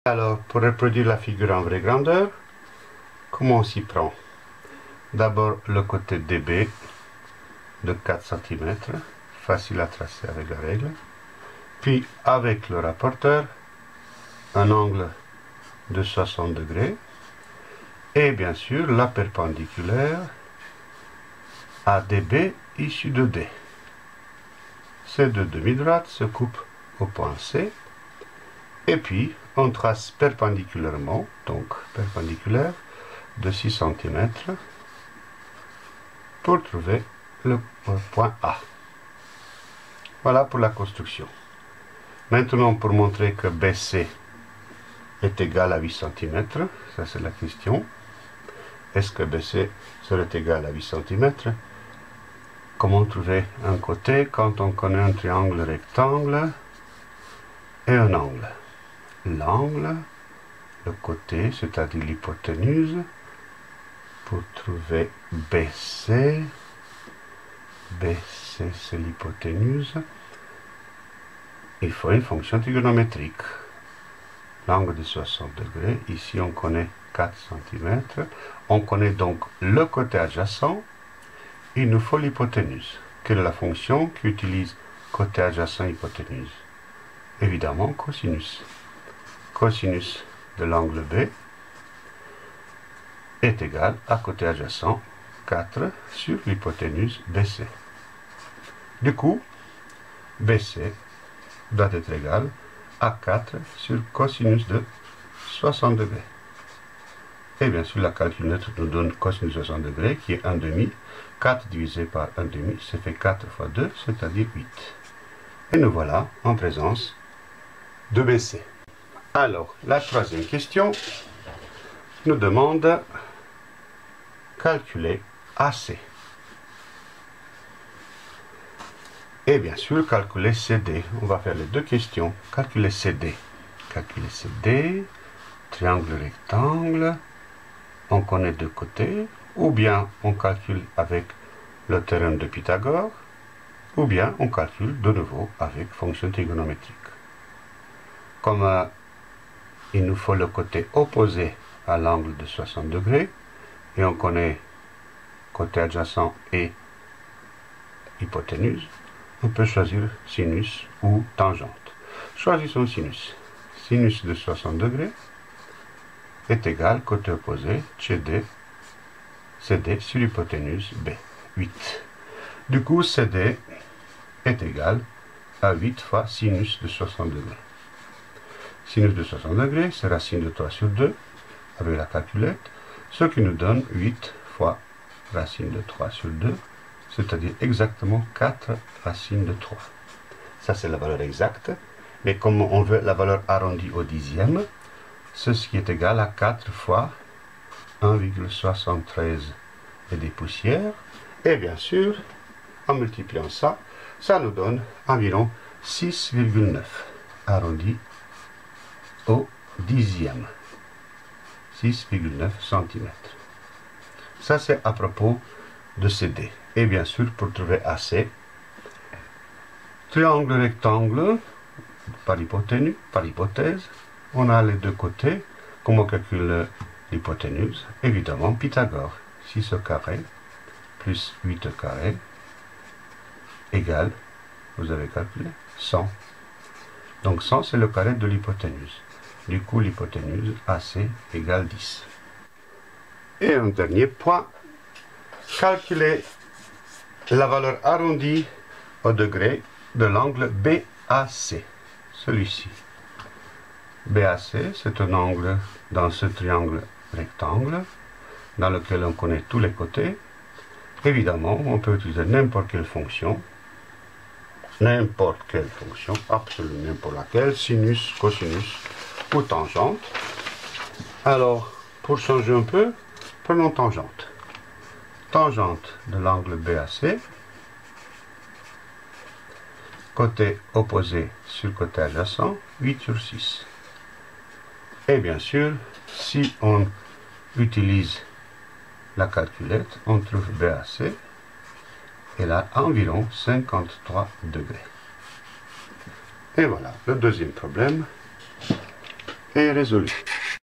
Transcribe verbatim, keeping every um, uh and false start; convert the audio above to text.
Alors, pour reproduire la figure en vraie grandeur, comment on s'y prend? D'abord, le côté D B de quatre centimètres, facile à tracer avec la règle. Puis, avec le rapporteur, un angle de soixante degrés. Et bien sûr, la perpendiculaire à D B issue de D. Ces deux demi-droites se coupent au point C. Et puis, on trace perpendiculairement, donc perpendiculaire, de six centimètres pour trouver le point A. Voilà pour la construction. Maintenant, pour montrer que B C est égal à huit centimètres, ça c'est la question. Est-ce que B C serait égal à huit centimètres? Comment trouver un côté quand on connaît un triangle rectangle et un angle? L'angle, le côté, c'est-à-dire l'hypoténuse, pour trouver B C. B C, c'est l'hypoténuse. Il faut une fonction trigonométrique. L'angle de soixante degrés, ici on connaît quatre centimètres. On connaît donc le côté adjacent. Il nous faut l'hypoténuse. Quelle est la fonction qui utilise côté adjacent hypoténuse? Évidemment, cosinus. Cosinus de l'angle B est égal à côté adjacent quatre sur l'hypoténuse B C. Du coup, B C doit être égal à quatre sur cosinus de soixante degrés. Et bien sûr, la calculette nous donne cosinus de soixante degrés qui est un demi. quatre divisé par un demi, ça fait quatre fois deux, c'est-à-dire huit. Et nous voilà en présence de B C. Alors, la troisième question nous demande calculer A C. Et bien sûr, calculer C D. On va faire les deux questions. Calculer C D. Calculer C D, triangle rectangle, on connaît deux côtés, ou bien on calcule avec le théorème de Pythagore, ou bien on calcule de nouveau avec fonction trigonométrique. Comme euh, il nous faut le côté opposé à l'angle de soixante degrés, et on connaît côté adjacent et hypoténuse, on peut choisir sinus ou tangente. Choisissons sinus. Sinus de soixante degrés est égal, côté opposé, C D, C D sur hypoténuse B, huit. Du coup, C D est égal à huit fois sinus de soixante degrés. Sinus de soixante degrés, c'est racine de trois sur deux, avec la calculette, ce qui nous donne huit fois racine de trois sur deux, c'est-à-dire exactement quatre racines de trois. Ça, c'est la valeur exacte, mais comme on veut la valeur arrondie au dixième, ceci est égal à quatre fois un virgule soixante-treize et des poussières, et bien sûr, en multipliant ça, ça nous donne environ six virgule neuf, arrondi au dixième, six virgule neuf centimètres. Ça, c'est à propos de C D. Et bien sûr, pour trouver A C, triangle rectangle, par hypoténuse, par hypothèse, on a les deux côtés. Comment on calcule l'hypoténuse? Évidemment, Pythagore. six au carré plus huit au carré égale, vous avez calculé, cent. Donc cent, c'est le carré de l'hypoténuse. Du coup, l'hypoténuse A C égale dix. Et un dernier point, calculer la valeur arrondie au degré de l'angle B A C, celui-ci. B A C, c'est un angle dans ce triangle rectangle, dans lequel on connaît tous les côtés. Évidemment, on peut utiliser n'importe quelle fonction, n'importe quelle fonction, absolument n'importe laquelle, sinus, cosinus ou tangente. Alors, pour changer un peu, prenons tangente. Tangente de l'angle B A C, côté opposé sur côté adjacent, huit sur six. Et bien sûr, si on utilise la calculette, on trouve B A C, et là environ cinquante-trois degrés. Et voilà, le deuxième problème est résolu.